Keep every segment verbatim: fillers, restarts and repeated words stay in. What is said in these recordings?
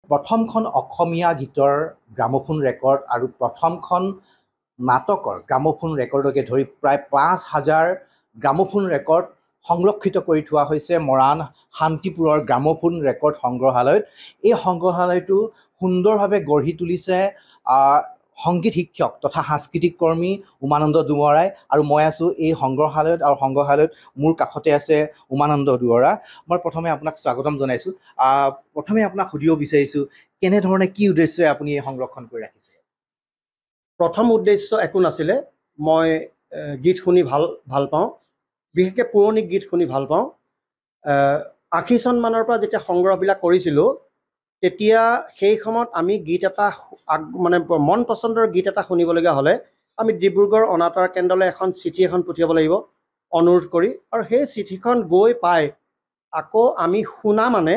প্ৰথমখন অসমীয়া গীতৰ gramophone record আৰু প্ৰথমখন নাটকৰ গ্ৰামোফোন ৰেকৰ্ডকে ধৰি প্ৰায় পাঁচ হাজাৰ গ্ৰামোফোন ৰেকৰ্ড সংৰক্ষিত কৰি থোৱা হৈছে মৰাণ শান্তিপুৰৰ গ্ৰামোফোন ৰেকৰ্ড সংগ্ৰহালয়ত। এই সংগ্ৰহালয়টো সুন্দৰভাৱে গঢ়ি তুলিছে সংগীত শিক্ষক তথা সাংস্কৃতিক কৰ্মী উমানন্দ দুৱৰাই, আৰু মই আছোঁ এই সংগ্ৰহালয়ত। আৰু সংগ্ৰহালয়ত মোৰ কাষতে আছে উমানন্দ দুৱৰা। মই প্ৰথমে আপোনাক স্বাগতম জনাইছোঁ। প্ৰথমে আপোনাক সুধিব বিচাৰিছোঁ, কেনেধৰণে কি উদ্দেশ্যে আপুনি এই সংৰক্ষণ কৰি ৰাখিছে? প্ৰথম উদ্দেশ্য একো নাছিলে। মই গীত শুনি ভাল ভাল পাওঁ, বিশেষকৈ পুৰণি গীত শুনি ভাল পাওঁ। আশী চনমানৰ পৰা যেতিয়া সংগ্ৰহবিলাক কৰিছিলোঁ, তেতিয়া সেই সময়ত আমি গীত এটা মানে মন পচন্দৰ গীত এটা শুনিবলগীয়া হ'লে আমি ডিব্ৰুগড় অনাতাঁৰ কেন্দ্ৰলৈ এখন চিঠি এখন পঠিয়াব লাগিব অনুৰোধ কৰি, আৰু সেই চিঠিখন গৈ পাই আকৌ আমি শুনা মানে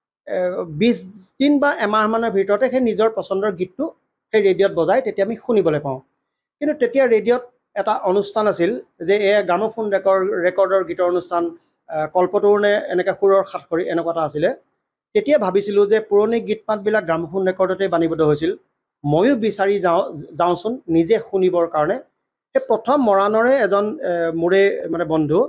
বিছ দিন বা এমাহমানৰ ভিতৰতে সেই নিজৰ পচন্দৰ গীতটো সেই ৰেডিঅ'ত বজাই তেতিয়া আমি শুনিবলৈ পাওঁ। কিন্তু তেতিয়া ৰেডিঅ'ত এটা অনুষ্ঠান আছিল যে এয়া গ্ৰামোফোন ৰেকৰ্ড ৰেকৰ্ডৰ গীতৰ অনুষ্ঠান, কল্পতৰুণে এনেকৈ সুৰৰ সাত কৰি এনেকুৱা এটা আছিলে। তেতিয়া ভাবিছিলোঁ যে পুৰণি গীত মাতবিলাক গ্ৰামোফোন ৰেকৰ্ডতে বাণীবদ্ধ হৈছিল, ময়ো বিচাৰি যাওঁ যাওঁচোন নিজে শুনিবৰ কাৰণে। সেই প্ৰথম মৰাণৰে এজন মোৰে মানে বন্ধু,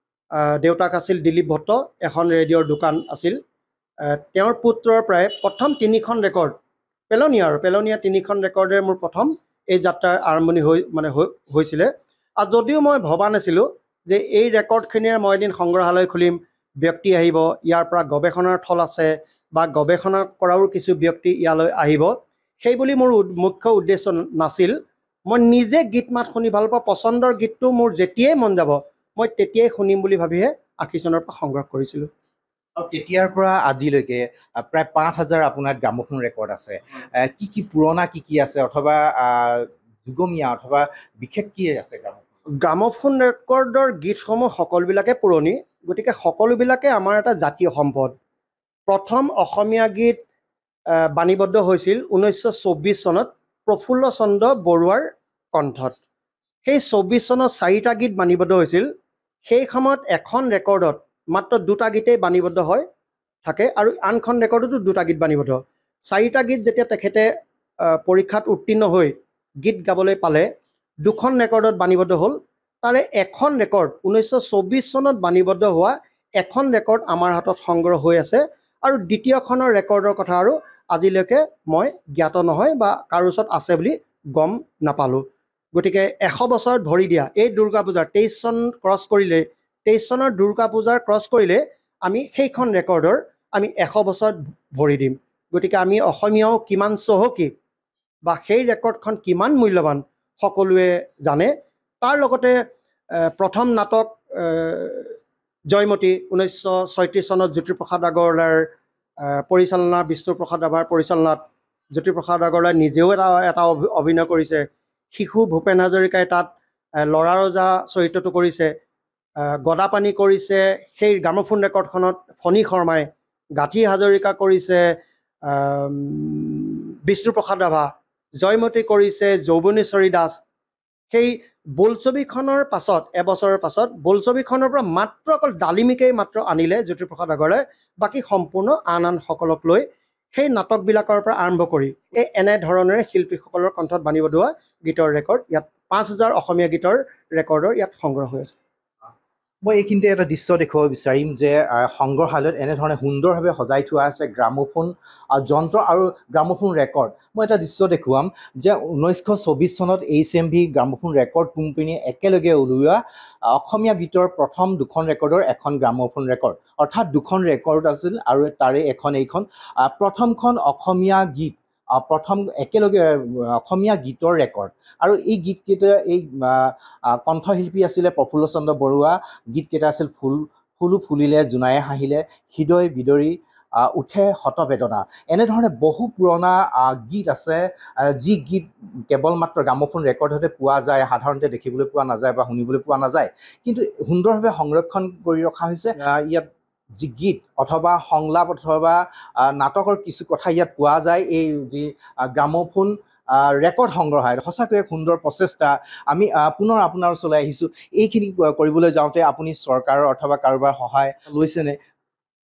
দেউতাক আছিল দিলীপ ভট্ট, এখন ৰেডিঅ'ৰ দোকান আছিল। তেওঁৰ পুত্ৰৰ প্ৰায় প্ৰথম তিনিখন ৰেকৰ্ড পেলনীয়া আৰু পেলনীয়া তিনিখন ৰেকৰ্ডেৰে মোৰ প্ৰথম এই যাত্ৰাৰ আৰম্ভণি হৈ মানে হৈছিলে। আৰু যদিও মই ভবা নাছিলোঁ যে এই ৰেকৰ্ডখিনিৰে মই এদিন সংগ্ৰহালয় খুলিম, ব্যক্তি আহিব, ইয়াৰ পৰা গৱেষণাৰ থল আছে বা গৱেষণা কৰাও কিছু ব্যক্তি ইয়ালৈ আহিব, সেই বুলি মোৰ মুখ্য উদ্দেশ্য নাছিল। মই নিজে গীত মাত শুনি ভাল পাওঁ, পচন্দৰ গীতটো মোৰ যেতিয়াই মন যাব মই তেতিয়াই শুনিম বুলি ভাবিহে আশী চনৰ পৰা সংগ্ৰহ কৰিছিলোঁ। আৰু তেতিয়াৰ পৰা আজিলৈকে প্ৰায় পাঁচ হাজাৰ আপোনাৰ গ্ৰামোফোন ৰেকৰ্ড আছে। কি কি পুৰণা কি কি আছে, অথবা যুগমীয়া অথবা বিশেষ কি আছে? গ্ৰামোফোন গ্ৰামোফোন ৰেকৰ্ডৰ গীতসমূহ সকলোবিলাকে পুৰণি, গতিকে সকলোবিলাকে আমাৰ এটা জাতীয় সম্পদ। প্ৰথম অসমীয়া গীত বাণীবদ্ধ হৈছিল ঊনৈছশ চৌব্বিছ চনত প্ৰফুল্ল চন্দ্ৰ বৰুৱাৰ কণ্ঠত। সেই চৌব্বিছ চনত চাৰিটা গীত বাণীবদ্ধ হৈছিল। সেই সময়ত এখন ৰেকৰ্ডত মাত্ৰ দুটা গীতেই বাণীবদ্ধ হয় থাকে, আৰু আনখন ৰেকৰ্ডতো দুটা গীত বাণীবদ্ধ। চাৰিটা গীত যেতিয়া তেখেতে পৰীক্ষাত উত্তীৰ্ণ হৈ গীত গাবলৈ পালে, দুখন ৰেকৰ্ডত বাণীবদ্ধ হ'ল। তাৰে এখন ৰেকৰ্ড ঊনৈছশ চৌব্বিছ চনত বাণীবদ্ধ হোৱা এখন ৰেকৰ্ড আমাৰ হাতত সংগ্ৰহ হৈ আছে, আৰু দ্বিতীয়খনৰ ৰেকৰ্ডৰ কথা আৰু আজিলৈকে মই জ্ঞাত নহয় বা কাৰো ওচৰত আছে বুলি গম নাপালোঁ। গতিকে এশ বছৰত ভৰি দিয়া এই দুৰ্গা পূজাৰ তেইছ চন ক্ৰছ কৰিলে তেইছ চনৰ দুৰ্গা পূজাৰ ক্ৰছ কৰিলে আমি সেইখন ৰেকৰ্ডৰ আমি এশ বছৰত ভৰি দিম। গতিকে আমি অসমীয়াও কিমান চহকী বা সেই ৰেকৰ্ডখন কিমান মূল্যৱান সকলোৱে জানে। তাৰ লগতে প্ৰথম নাটক জয়মতী ঊনৈছশ ছয়ত্ৰিছ চনত জ্যোতিপ্ৰসাদ আগৰৱালাৰ পৰিচালনা, বিষ্ণুপ্ৰসাদ ৰাভাৰ পৰিচালনাত জ্যোতিপ্ৰসাদ আগৰৱালাই নিজেও এটা এটা অভিনয় কৰিছে। শিশু ভূপেন হাজৰিকাই তাত ল'ৰা ৰজা চৰিত্ৰটো কৰিছে, গদাপানী কৰিছে সেই গ্ৰামোফোন ৰেকৰ্ডখনত ফণী শৰ্মাই, গাঁঠি হাজৰিকা কৰিছে বিষ্ণুপ্ৰসাদ ৰাভা, জয়মতী কৰিছে যৌৱনেশ্বৰী দাস। সেই বোলছবিখনৰ পাছত এবছৰৰ পাছত বোলছবিখনৰ পৰা মাত্ৰ অকল ডালিমিকেই মাত্ৰ আনিলে জ্যোতিপ্ৰসাদ আগৰৱালাই, বাকী সম্পূৰ্ণ আন আন সকলক লৈ সেই নাটকবিলাকৰ পৰা আৰম্ভ কৰি এই এনেধৰণেৰে শিল্পীসকলৰ কণ্ঠত বাণীবদ্ধ হোৱা গীতৰ ৰেকৰ্ড ইয়াত পাঁচ হাজাৰ অসমীয়া গীতৰ ৰেকৰ্ডৰ ইয়াত সংগ্ৰহ হৈ আছে। মই এইখিনিতে এটা দৃশ্য দেখুৱাব বিচাৰিম যে সংগ্ৰহালয়ত এনেধৰণে সুন্দৰভাৱে সজাই থোৱা আছে গ্ৰামোফোন যন্ত্ৰ আৰু গ্ৰামোফোন ৰেকৰ্ড। মই এটা দৃশ্য দেখুৱাম যে ঊনৈছশ চৌবিছ চনত H M V gramophone record কোম্পানীয়ে একেলগে উলিওৱা অসমীয়া গীতৰ প্ৰথম দুখন ৰেকৰ্ডৰ এখন গ্ৰামোফোন ৰেকৰ্ড, অৰ্থাৎ দুখন ৰেকৰ্ড আছিল আৰু তাৰে এখন এইখন প্ৰথমখন অসমীয়া গীত, প্ৰথম একেলগে অসমীয়া গীতৰ ৰেকৰ্ড। আৰু এই গীতকেইটা এই কণ্ঠশিল্পী আছিলে প্ৰফুল্ল চন্দ্ৰ বৰুৱা, গীতকেইটা আছিল ফুল ফুলো ফুলিলে জোনায়ে হাঁহিলে, হৃদয় বিদৰি উঠে শতবেদনা। এনেধৰণে বহু পুৰণা গীত আছে যি গীত কেৱল মাত্ৰ গ্ৰামোফোন ৰেকৰ্ডতে পোৱা যায়, সাধাৰণতে দেখিবলৈ পোৱা নাযায় বা শুনিবলৈ পোৱা নাযায়, কিন্তু সুন্দৰভাৱে সংৰক্ষণ কৰি ৰখা হৈছে। ইয়াত যি গীত অথবা সংলাপ অথবা নাটকৰ কিছু কথা ইয়াত পোৱা যায় এই যি গ্ৰামোফোন ৰেকৰ্ড সংগ্ৰহালয়। সঁচাকৈ এক সুন্দৰ প্ৰচেষ্টা। আমি পুনৰ আপোনাৰ ওচৰলৈ আহিছোঁ। এইখিনি কৰিবলৈ যাওঁতে আপুনি চৰকাৰৰ অথবা কাৰোবাৰ সহায় লৈছেনে?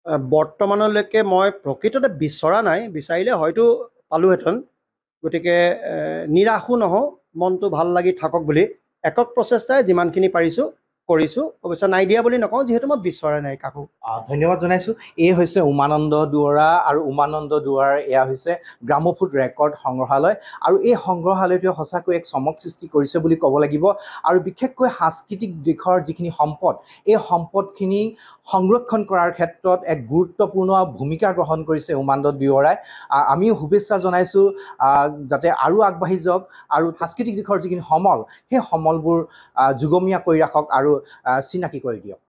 বৰ্তমানলৈকে মই প্ৰকৃততে বিচৰা নাই, বিচাৰিলে হয়তো পালোহেঁতেন। গতিকে নিৰাশো নহওঁ, মনটো ভাল লাগি থাকক বুলি একক প্ৰচেষ্টাৰে যিমানখিনি পাৰিছোঁ কৰিছোঁ। অৱশ্যে নাই দিয়া বুলি নকওঁ, যিহেতু মই বিচৰা নাই কাকো। ধন্যবাদ জনাইছোঁ। এই হৈছে উমানন্দ দুৱৰা আৰু উমানন্দ দুৱৰাৰ এয়া হৈছে গ্ৰামোফোন ৰেকৰ্ড সংগ্ৰহালয়। আৰু এই সংগ্ৰহালয়টোৱে সঁচাকৈ এক চমক সৃষ্টি কৰিছে বুলি ক'ব লাগিব। আৰু বিশেষকৈ সাংস্কৃতিক দিশৰ যিখিনি সম্পদ, এই সম্পদখিনি সংৰক্ষণ কৰাৰ ক্ষেত্ৰত এক গুৰুত্বপূৰ্ণ ভূমিকা গ্ৰহণ কৰিছে উমানন্দ দুৱৰাই। আমিও শুভেচ্ছা জনাইছোঁ যাতে আৰু আগবাঢ়ি যাওক আৰু সাংস্কৃতিক দিশৰ যিখিনি সমল, সেই সমলবোৰ যুগমীয়া কৰি ৰাখক আৰু চিনাকি কৰি দিয়ক।